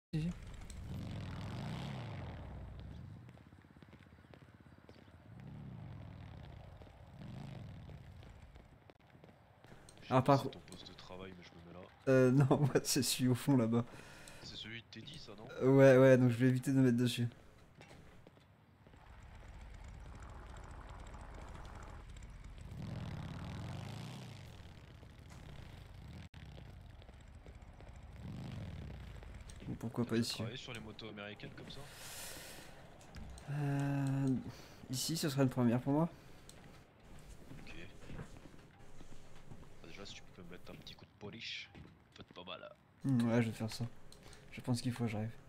Si. Je sais Alors pas si par c'est contre, ton poste de travail, mais je me mets là. non, moi c'est celui au fond là-bas. C'est celui de Teddy, ça, non? Ouais, ouais, donc je vais éviter de me mettre dessus. Bon, pourquoi T'as pas déjà ici. travaillé sur les motos américaines comme ça? Euh, Ici, ce sera une première pour moi. Ok. Bah, déjà, si tu peux me mettre un petit coup de polish, peut être pas mal là. Ouais, je vais faire ça. Je pense qu'il faut que j'arrive.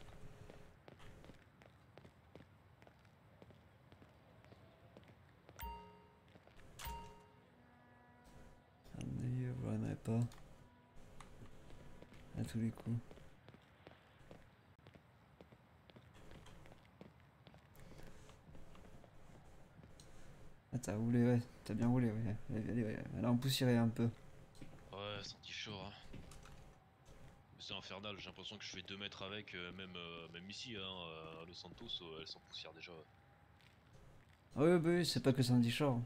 Un œil, voilà, il n'y en avait pas. À tous les coups. Ah, t'as roulé, ouais. T'as bien roulé, ouais. Allez, allez, ouais. Elle a empoussiéré un peu. Ouais, senti chaud, hein. Mais c'est infernal, j'ai l'impression que je fais 2 mètres avec, même ici, hein, à Los Santos, elle s'en poussière déjà. Ah oui, bah oui, c'est pas que Sandy Shore.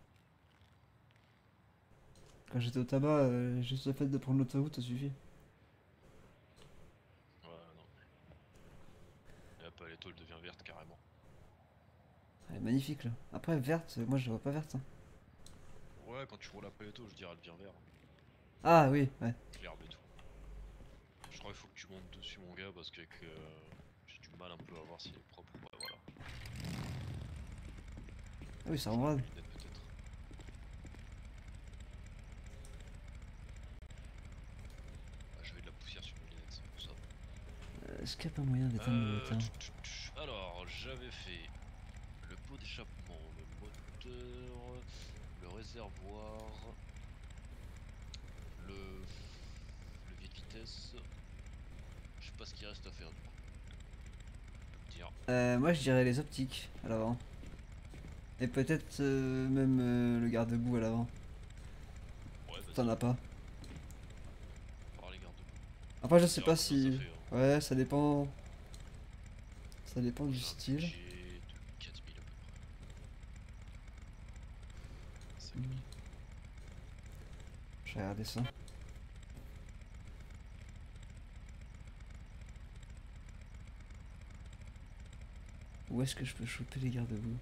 Quand j'étais au tabac, juste le fait de prendre l'autoroute, ça suffit. Ouais, non. Et hop, l'étoile devient verte carrément. Elle est magnifique là. Après, verte, moi je la vois pas verte, hein. Ouais, quand tu roules à Paleto, je dirais elle devient vert. Ah oui, ouais. L'herbe et tout. Je crois qu'il faut que tu montes dessus, mon gars, parce que j'ai du mal un peu à voir si elle est propre. Ouais, voilà. Ah oui, ça J'enlève embrase. mes lunettes peut-être. Ah, j'avais de la poussière sur mes lunettes, c'est pour ça. Est-ce qu'il n'y a pas moyen d'éteindre le teint? Alors, j'avais fait le pot d'échappement, le moteur, le réservoir, le levier de vitesse. Je sais pas ce qu'il reste à faire du coup. Tu peux me dire. Moi je dirais les optiques à l'avant. Et peut-être même le garde-boue à l'avant. Ouais, T'en vas-y, as pas. par les garde-boue. Après je On sais verra pas combien ça si... fait. Hein. Ouais, ça dépend... Ça dépend Moi du j'ai un style. budget de 4000 à peu près. 5000. Je vais regarder ça. Où est-ce que je peux choper les garde-boue?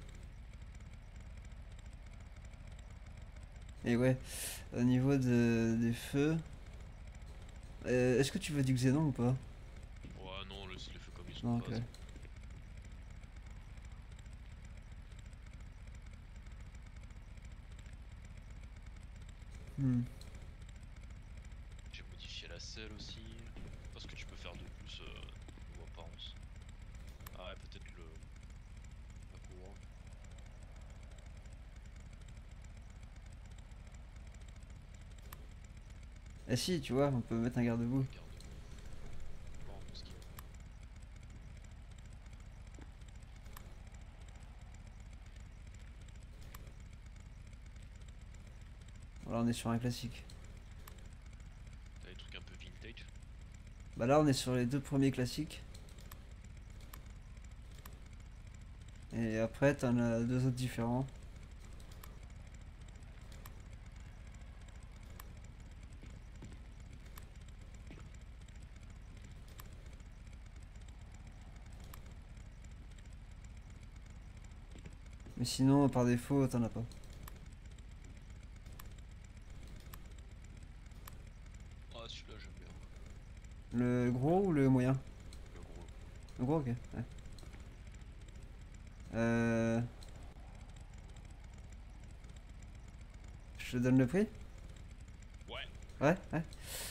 Et ouais, au niveau des feux... est-ce que tu veux du xénon ou pas? Ouais, non, laisse les feux comme ils sont de Non, ok. base. Hein. Hmm. J'ai modifié la selle aussi. Parce que tu peux faire de plus niveau apparence. Ah ouais, peut-être la courroie. Ah si, tu vois, on peut mettre un garde-boue. Ouais, garde-boue. Pas en ce qu'il y a. Là on est sur un classique. T'as des trucs un peu vintage. Bah là on est sur les deux premiers classiques. Et après t'en as deux autres différents. Mais sinon par défaut t'en as pas. Ah, celui-là j'aime bien. Le gros ou le moyen? Le gros. Le gros, ok. Ouais. Euh... Je te donne le prix? Ouais. Ouais, ouais.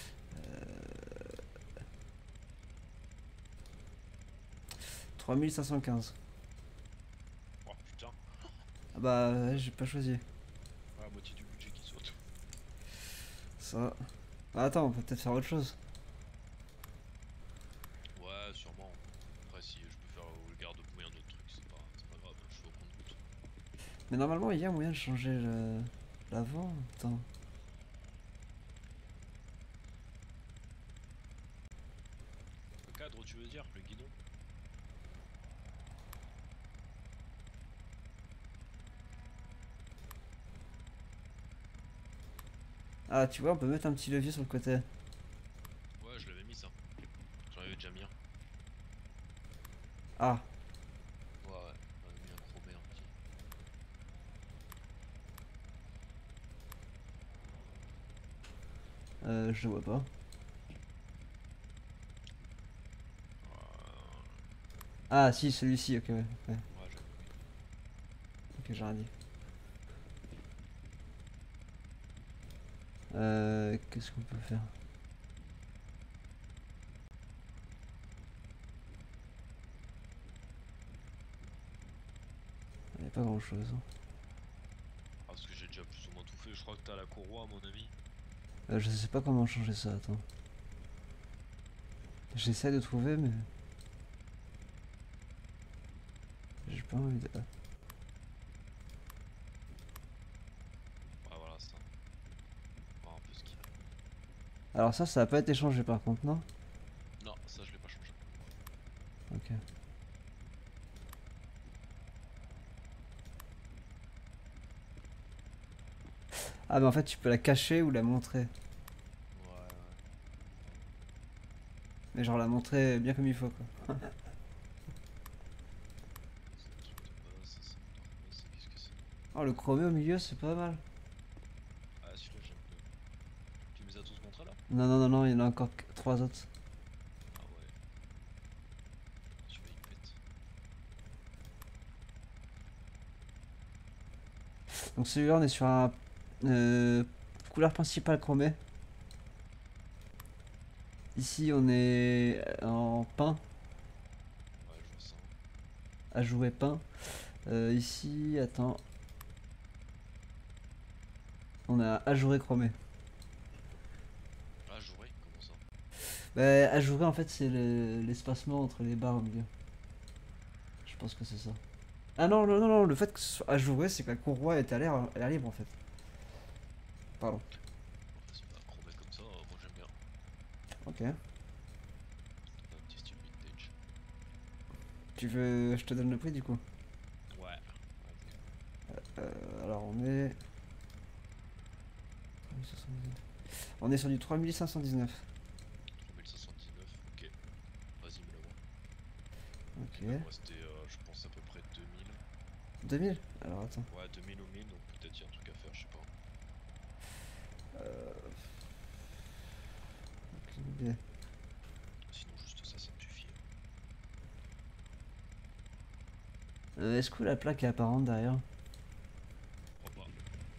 3515. Oh putain. Ah bah ouais, j'ai pas choisi. Ouais, à moitié du budget qui saute. Ça. Bah attends, on peut peut-être faire autre chose. Ouais, sûrement. Après, si je peux faire le garde-boue et un autre truc, c'est pas grave, je fais au compte-goutte. Mais normalement il y a moyen de changer l'avant. Attends. Le cadre, tu Ah, tu vois, on peut mettre un petit levier sur le côté. Ouais, je l'avais mis ça. J'en avais déjà mis un. Ah, Ouais, ouais, j'en avais mis un chromé un petit. je le vois pas. Ah, si, celui-ci, ok, ouais. Ouais, Ouais, j'avais mis. ok, j'ai rien dit. Qu'est-ce qu'on peut faire? Il n'y a pas grand-chose. Ah, parce que j'ai déjà plus ou moins tout fait. Je crois que t'as la courroie, à mon avis. Je sais pas comment changer ça, attends. J'essaie de trouver, mais... J'ai pas envie de... Ouais, voilà, ça. Voir un peu ce qu'il y a. Alors ça va pas été changé par contre, non? Non, ça, je l'ai pas changé. Ok. Ah, mais en fait, tu peux la cacher ou la montrer. Ouais, ouais. Mais genre la montrer bien comme il faut, quoi. C'est le truc de base, ça, c'est normal. C'est qu'est-ce que c'est? Oh, le chromé au milieu, c'est pas mal. Ah, celui-là, j'aime bien. Tu me les as tous montrés là? Non, non, non, non, il y en a encore 3 autres. Ah ouais, celui-là il pète. Donc celui-là, on est sur un... couleur principale chromée. Ici, on est en peint, Ouais, je vois ça. ajouré peint. Ici, attends, on a ajouré chromé. Ah, j'aurais, comment ça? Bah, ajouré, en fait, c'est l'espacement entre les barres au milieu. Je pense que c'est ça. Ah non, non, non, non, le fait que ce soit ajouré, c'est que la courroie est à l'air libre, en fait. Pardon. Ouais, c'est pas chromé comme ça, moi j'aime bien. Ok. Un petit style vintage. Tu veux... Je te donne le prix, du coup. Ouais, vas-y. Alors, on est... On est sur du 3519. 3519, ok. Vas-y, me l'envoie. Il va Ok. me rester, je pense, à peu près 2000. 2000. Alors, attends. Ouais, 2000 ou 1000, donc peut-être il y a un truc à faire, je sais pas. Aucune idée. Sinon, juste ça me suffit. Est-ce que la plaque est apparente derrière? Je crois pas.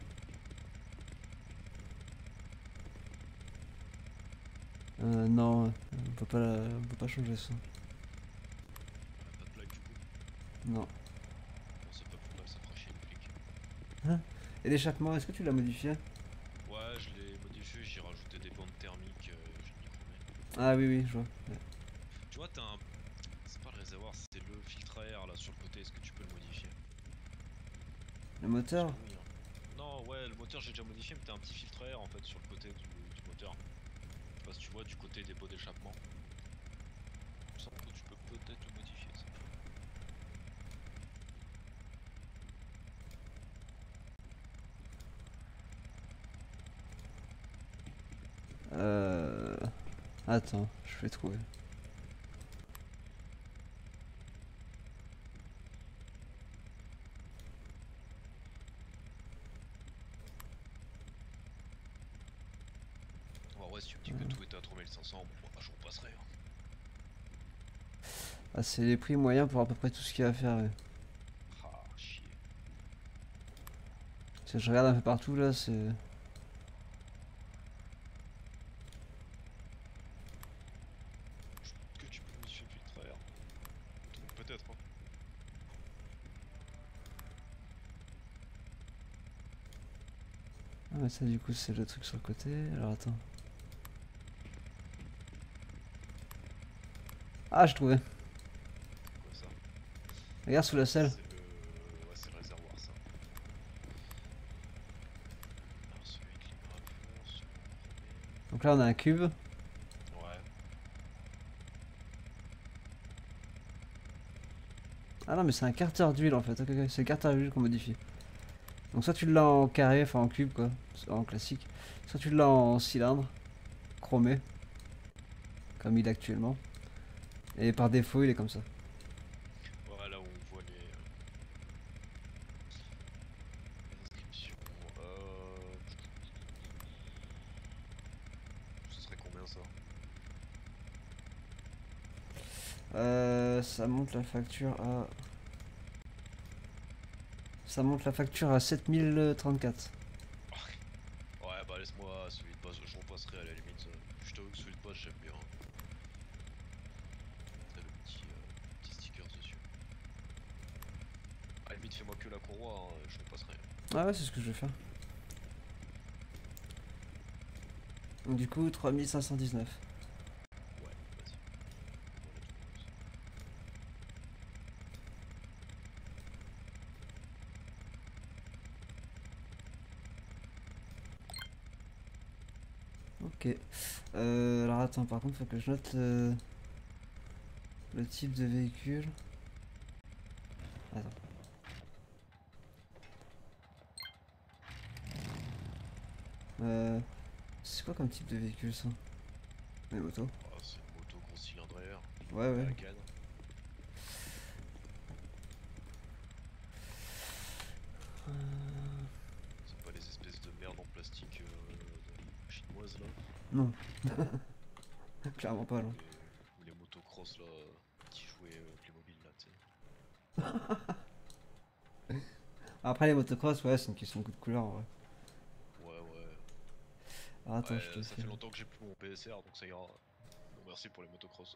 Non, on peut pas changer ça. Pas de plaque du coup. Non. Bon, c'est pas plus mal, ça fera chier les flics. Hein? Et l'échappement, est-ce que tu l'as modifié? Ouais, je l'ai modifié, j'ai rajouté des bandes thermiques, j'ai mis chromé. Ah oui, oui, je vois. Ouais. Tu vois, t'as un. C'est pas le réservoir, c'est le filtre à air là sur le côté, est-ce que tu peux le modifier? Le Parce que moteur? oui, hein. Non, ouais, le moteur j'ai déjà modifié, mais t'as un petit filtre à air en fait sur le côté du moteur. Je sais pas si tu vois, du côté des pots d'échappement. Il me semble que tu peux peut-être le modifier ça. Euh... Attends, je vais trouver. Ouais, ouais, si tu me dis que tout était à 3500, bon, bah, je repasserai. Hein. Ah, c'est les prix moyens pour à peu près tout ce qu'il y a à faire. Ouais. Ah, chier. Parce que je regarde un peu partout là, c'est... Je pense que tu peux modifier le filtre à air. Donc peut-être, hein. Ah mais ça du coup c'est le truc sur le côté. Alors attends. Ah, j'ai trouvé. C'est quoi ça? Regarde sous la selle. C'est le. Ouais, c'est le réservoir ça. Alors celui avec les gravures, celui en chromé. Donc là on a un cube. Ouais. Ah non mais c'est un carter d'huile en fait. Ok, ok, c'est le carter d'huile qu'on modifie. Donc soit tu l'as en carré, enfin en cube quoi, en classique. Soit tu l'as en cylindre, chromé, comme il est actuellement. Et par défaut il est comme ça. Voilà où on voit les inscriptions. Ce serait combien ça? Ça monte la facture à... Ça monte la facture à 7034. Ouais, bah laisse-moi celui de base, je repasserai à la limite. Je t'avoue que celui de base j'aime bien. T'as le petit sticker dessus. Ah, limite fais-moi que la courroie, hein, je repasserai. Ah ouais, c'est ce que je vais faire. Donc du coup, 3519. Ouais, vas-y. Voilà tout le monde. Ok. Alors attends, par contre, faut que je note le type de véhicule. Attends. C'est quoi comme type de véhicule ça? Les motos? Ah, c'est une moto gros cylindre à air, Ouais, ouais. américaine. C'est pas les espèces de merde en plastique chinoises là. Non, clairement pas là. Ou les motocross là qui jouaient Playmobil là, tu sais. Après, les motocross, ouais, c'est une question de coup de couleur en vrai. Ouais, ouais. Alors, attends, je te Ouais, ça fais. fait longtemps que j'ai plus mon PSR donc ça ira. Bon, merci pour les motocross.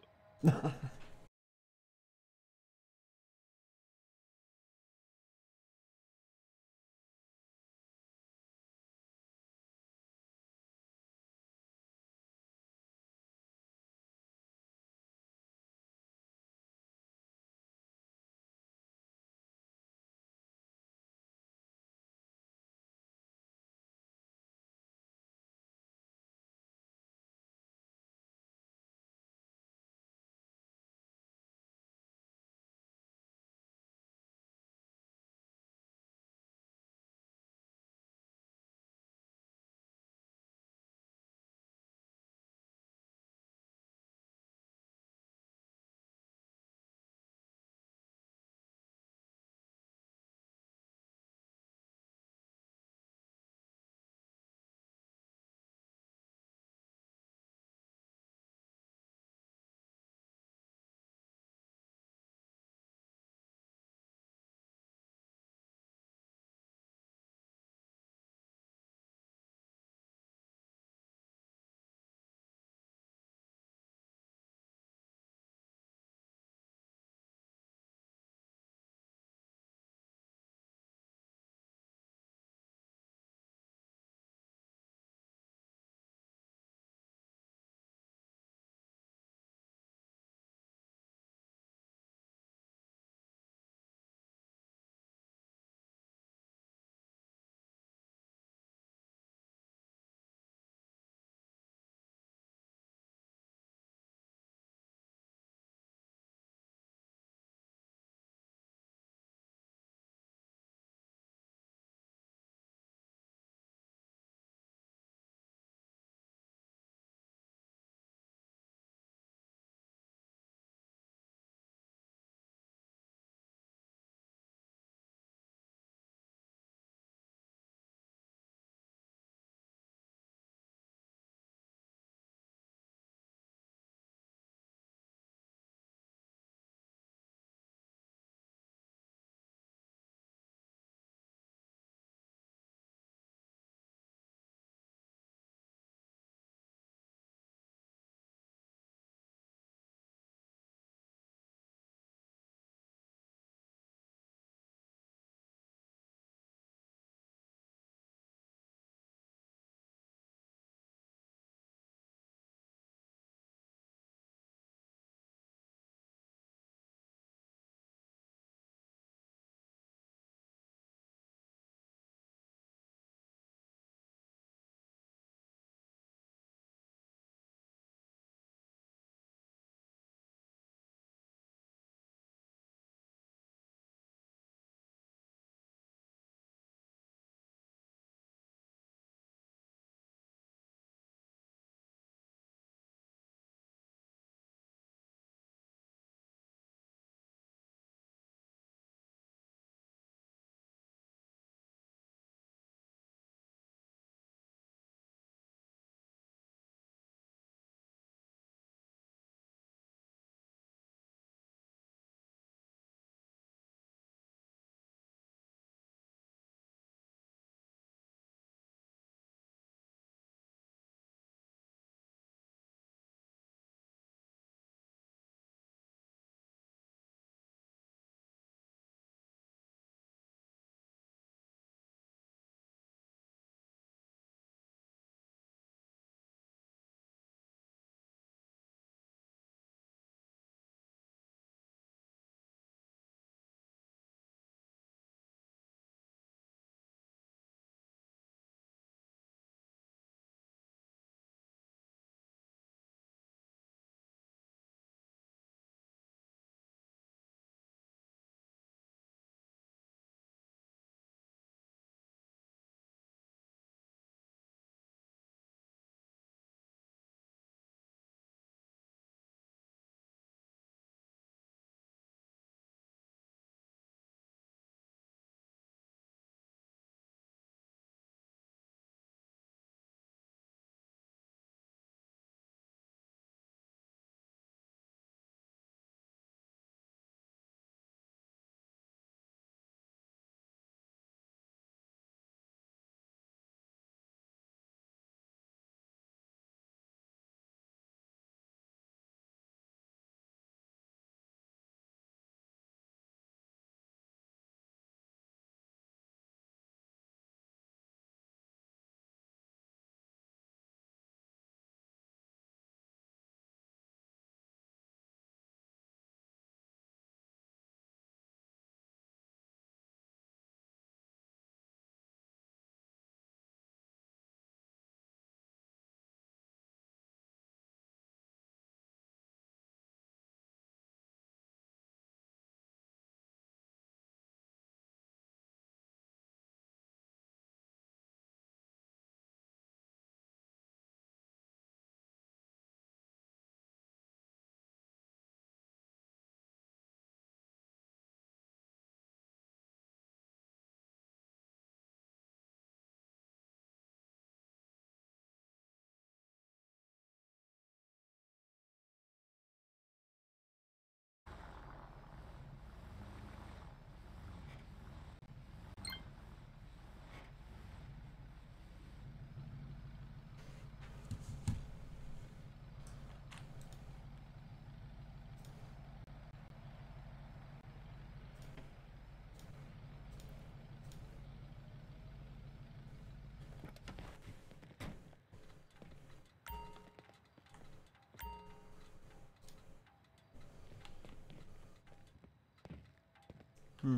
Hmm.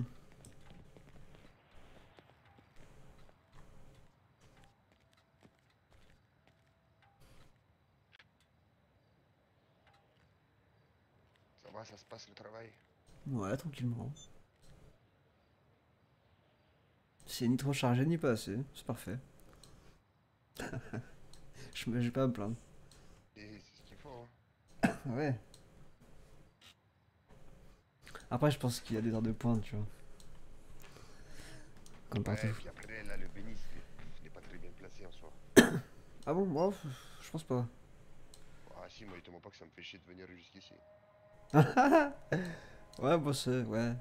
Ça va, ça se passe le travail? Ouais, tranquillement. C'est ni trop chargé ni pas assez, c'est parfait. Je vais pas à me plaindre. Et c'est ce qu'il faut, hein. Ouais. Après, je pense qu'il y a des heures de pointe, tu vois. Comme Ouais, partout. et puis après, là, le Bénis, il est pas très bien placé en soi. Ah bon, moi, je pense pas. Ah si, moi, étonnamment pas que ça me fait chier de venir jusqu'ici. Ouais, bon, c'est. Ouais.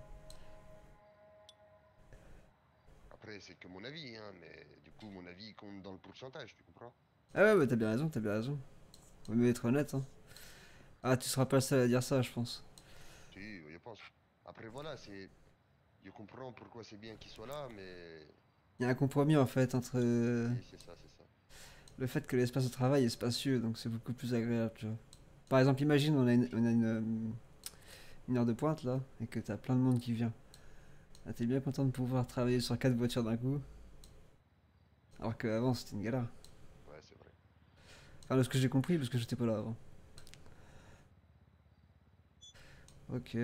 Après, c'est que mon avis, hein, mais du coup, mon avis il compte dans le pourcentage, tu comprends? Ah ouais, bah t'as bien raison, t'as bien raison. Vaut mieux être honnête, hein. Ah, tu seras pas le seul à dire ça, je pense. Si, je pense. Après, voilà, c'est... Je comprends pourquoi c'est bien qu'il soit là, mais... Il y a un compromis en fait entre Oui, c'est ça, c'est ça. le fait que l'espace de travail est spacieux, donc c'est beaucoup plus agréable, tu vois. Par exemple, imagine, une heure de pointe là, et que t'as plein de monde qui vient. Ah, t'es bien content de pouvoir travailler sur 4 voitures d'un coup, alors qu'avant c'était une galère. Ouais, c'est vrai. Enfin, de ce que j'ai compris, parce que j'étais pas là avant. Ok.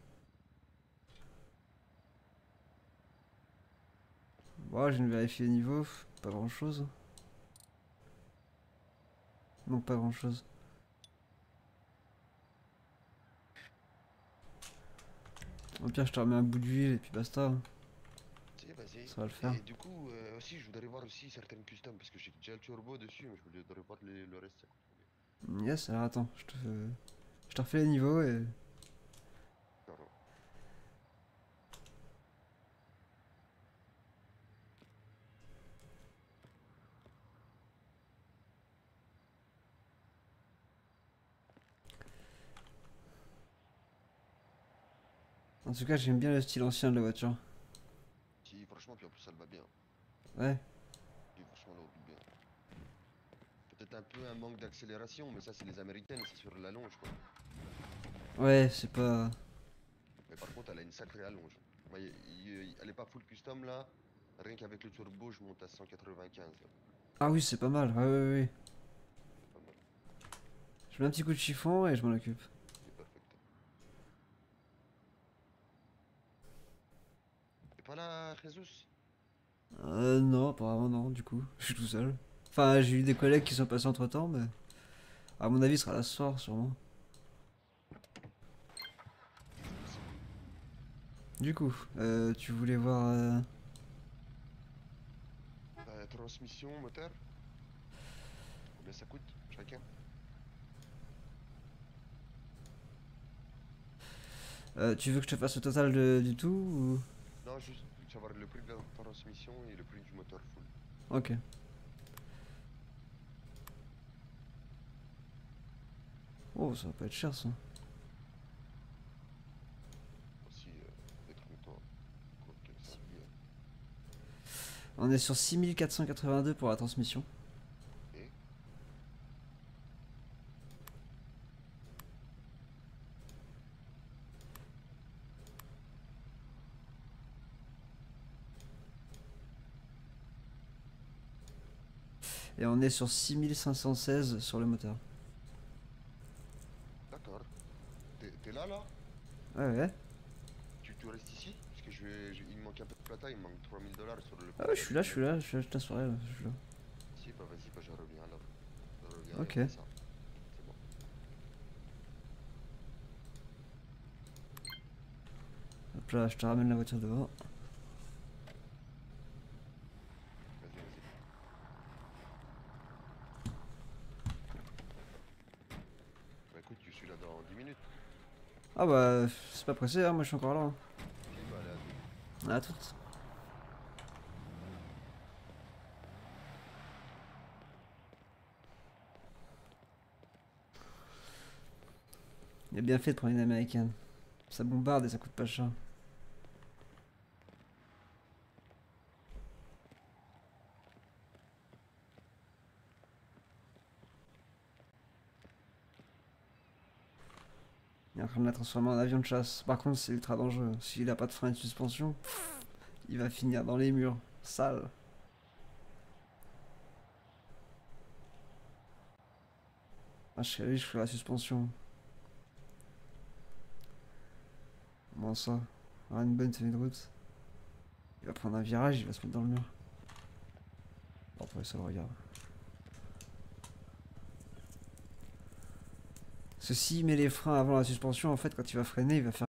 Bon, je viens de vérifier les niveaux, pas grand chose. Non, pas grand chose. Au pire, je te remets un bout d'huile et puis basta, hein. Si, vas-y. Ça va le faire. Et du coup, aussi, je voudrais voir aussi certaines customs, parce que j'ai déjà le turbo dessus, mais je voudrais voir le reste, ça coûte combien. Yes, alors attends, je te refais les niveaux et. D'accord. En tout cas, j'aime bien le style ancien de la voiture. Si, franchement, puis en plus, ça le va bien. Ouais. Si, franchement, là, on roule bien. Peut-être un peu un manque d'accélération, mais ça, c'est les américaines, c'est sur la longe, quoi. Ouais, c'est pas. Mais par contre, elle a une sacrée allonge. Moi, elle est pas full custom, là. Rien qu'avec le turbo, je monte à 195, là. Ah oui, c'est pas mal. Ouais, ouais, ouais. C'est pas mal. Je mets un petit coup de chiffon et je m'en occupe. C'est parfait. T'es pas là, Jesus? Non, apparemment non, du coup. Je suis tout seul. Enfin, j'ai eu des collègues qui sont passés entre temps, mais. À mon avis, il sera là ce soir, sûrement. C'est possible. Du coup, tu voulais voir. Transmission, moteur, combien ça coûte, chacun? Tu veux que je te fasse le total du tout ou... Non, juste savoir le prix de la transmission et le prix du moteur full. Ok. Oh, ça va pas être cher ça. Aussi, être content. Quoi, quel service. On est sur 6482 pour la transmission. Et Et on est sur 6516 sur le moteur. d'accord. T'es là, là? Ouais, ouais. Tu restes ici? Parce que il me manque un peu de plata, il me manque 3000 $ sur le Ah compte ouais, je suis là, je personnel. suis là, je t'assurerai là. Je suis là. Si, bah vas-y, bah je reviens alors. Je reviens et on Ok. fait ça. C'est bon. Hop là, je te ramène la voiture devant. Vas-y, vas-y. Bah écoute, je suis là dans 10 minutes. Ah bah, c'est pas pressé, hein, moi je suis encore là, hein. Ok, bah allez, à tout. À toutes. Il a bien fait de prendre une américaine. Ça bombarde et ça coûte pas cher. Il est en train de la transformer en avion de chasse. Par contre, c'est ultra dangereux. S'il a pas de frein et de suspension, il va finir dans les murs. Sale. Ah, je ferai la suspension. Comment ça? Ah, une bonne tenue de route. Il va prendre un virage, il va se mettre dans le mur. Bon, après, ça le regarde. Ceci met les freins avant la suspension. En fait, quand il va freiner, il va faire.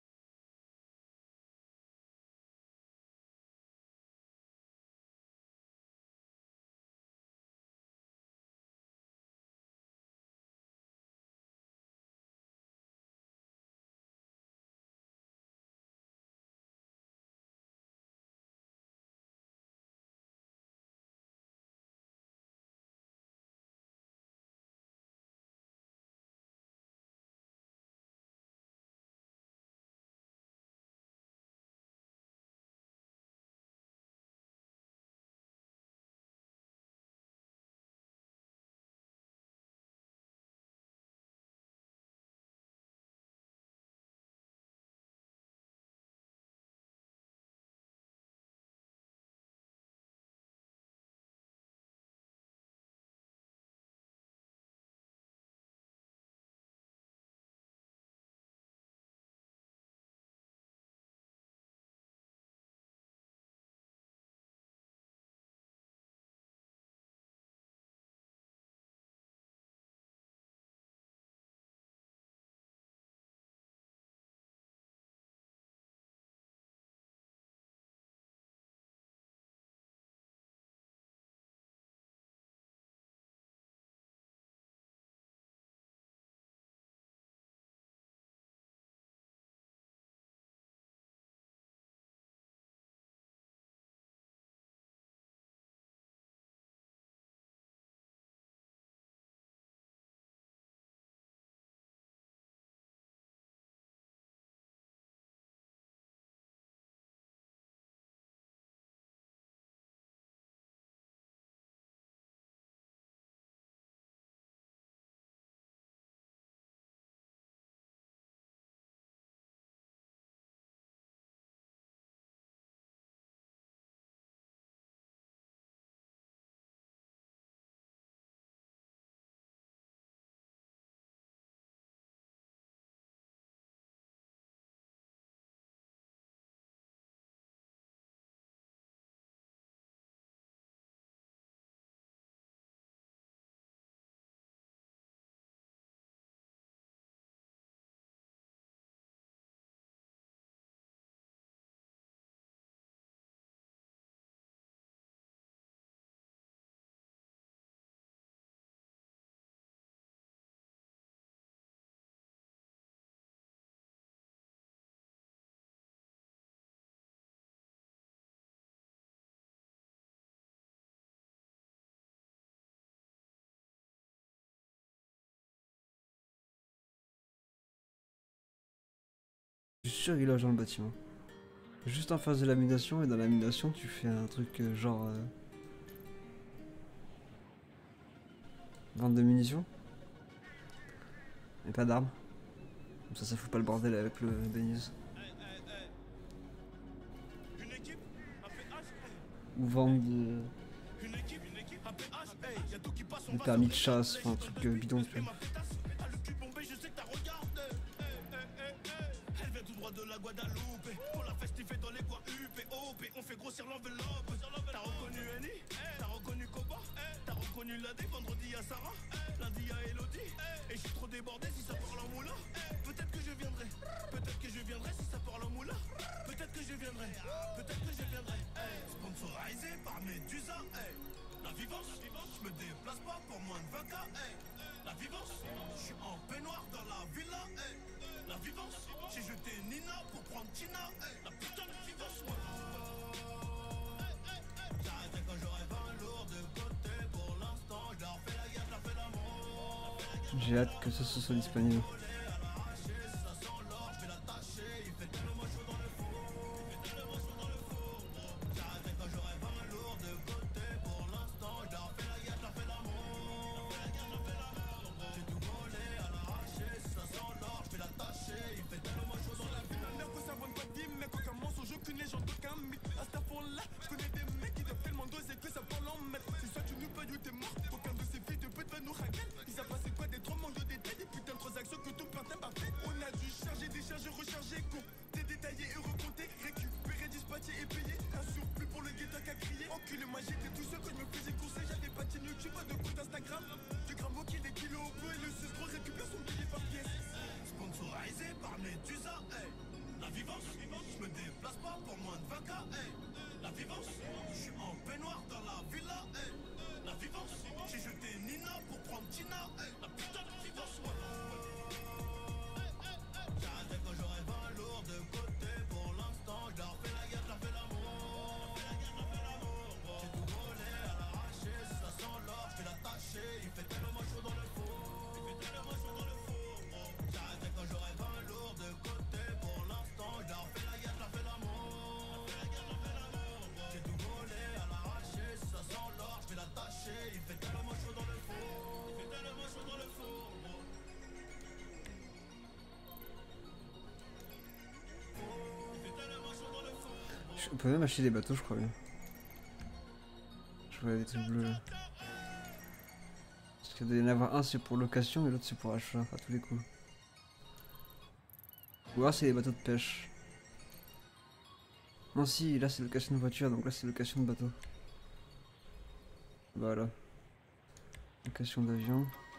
Je suis sûr qu'il loge dans le bâtiment. Juste en face de lamination, et dans lamination, tu fais un truc genre. Vente de munitions. Et pas d'armes. Comme ça fout pas le bordel avec le Beniz. Ou vendre le permis de chasse, enfin un truc bidon, tu vois. De la Guadeloupe, pour la festiver dans les coins UPOP, on fait grossir l'enveloppe. T'as reconnu Annie, t'as reconnu Koba, t'as reconnu lundi, vendredi à Sarah, lundi à Elodie. Et je suis trop débordé si ça parle en moulin. Peut-être que je viendrai, peut-être que je viendrai si ça parle en moulin. Peut-être que je viendrai, peut-être que je viendrai. Sponsorisé par Medusa, la vivance, je me déplace pas pour moins de 20K. La vivance, je suis en peignoir dans la villa. La vivance, j'ai jeté Nina pour prendre Tina. La putain de vivance, moi. J'arrêterai quand j'aurai 20 lourds de côté. Pour l'instant, je leur fais la guerre, je leur fais l'amour. J'ai hâte que ce soit disponible. détaillé et recompté, récupéré, dispatché et payé. Un surplus pour le guetta qui a crié. Enculé, moi j'étais tout seul quand je me faisais courser. J'avais pas de chaîne YouTube, pas de compte Instagram. Du gramme au des kilos au peu et le 6 gros récupère son billet par pièce. Sponsorisé par Medusa, hey. La vivance, je me déplace pas pour moins de 20K, hey. La vivance, je suis en peignoir dans la villa, hey. La vivance, j'ai jeté Nina pour prendre Tina, hey. La putain de vivance, ouais. J'arrêtais quand j'aurais 20 lourds de côté. Pour l'instant, je leur fais la guerre, je leur fais l'amour. J'ai tout volé à l'arraché, si ça sent l'or, je vais l'attacher. Il fait tellement chaud dans le four. J'arrêtais quand j'aurais 20 lourds de côté. Pour l'instant, je leur fais la guerre, je leur fais l'amour. J'ai tout volé à l'arraché, si ça sent l'or, je vais l'attacher. Il fait tellement chaud dans le four. On peut même acheter des bateaux, je crois bien. Je vois des trucs bleus là. Parce qu'il doit y en avoir un c'est pour location et l'autre c'est pour achat à tous les coups. Ou alors c'est des bateaux de pêche. Non si, là c'est location de voiture, donc là c'est location de bateau. Voilà. Location d'avion.